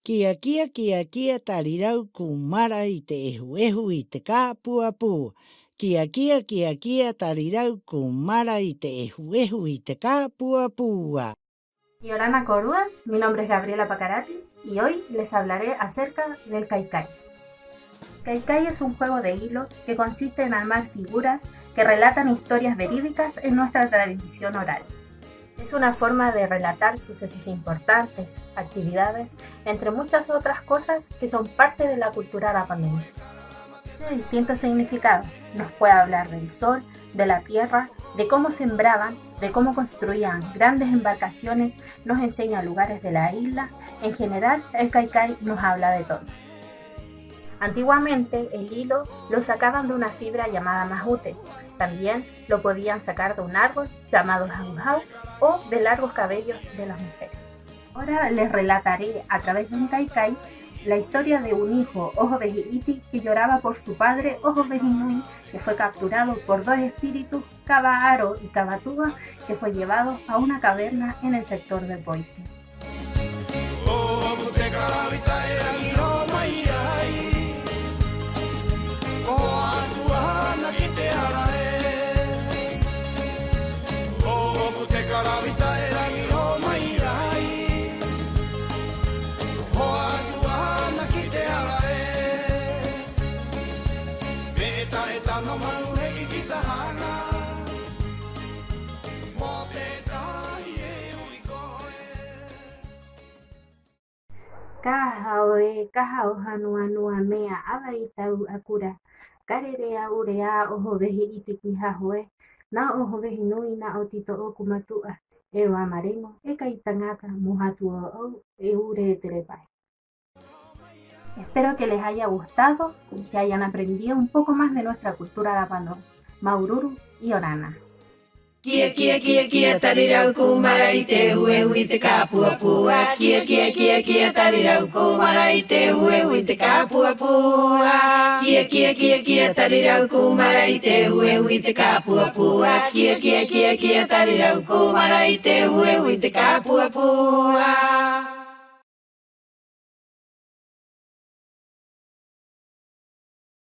Kia tarirau kumara I te ehu I te kāpuapua. Kia tarirau kumara I te ehu I te kāpuapua. Y Orana Corúa, mi nombre es Gabriela Pacarati y hoy les hablaré acerca del Kaikai. Kaikai es un juego de hilo que consiste en armar figuras que relatan historias verídicas en nuestra tradición oral. Es una forma de relatar sucesos importantes, actividades, entre muchas otras cosas que son parte de la cultura arapanuense. De distintos significados, nos puede hablar del sol, de la tierra, de cómo sembraban, de cómo construían grandes embarcaciones, nos enseña lugares de la isla. En general, el Kaikai nos habla de todo. Antiguamente, el hilo lo sacaban de una fibra llamada majute. También lo podían sacar de un árbol llamado jaujau o de largos cabellos de las mujeres. Ahora les relataré a través de un Kaikai la historia de un hijo, Ojoveji'iti, que lloraba por su padre, Ojoveji'nui, que fue capturado por dos espíritus, Kaba'aro y Kabatuba, que fue llevado a una caverna en el sector de Poiti. Kahaoe, kahaohanua mea abaitau akura. Karerea urea Ojoveji'iti kihahoe. Na Ojoveji'nui na otito okumatua. Ero amaremo, ekaitangaka mojatuo eure terepai. Espero que les haya gustado y que hayan aprendido un poco más de nuestra cultura arapanó, Maururu y Orana. Kia tarirau kumara I te ehu I te kāpuapua. Kia tarirau kumara I te ehu I te kāpuapua. Kia tarirau kumara I te ehu I te kāpuapua. Kia tarirau kumara I te ehu I te kāpuapua.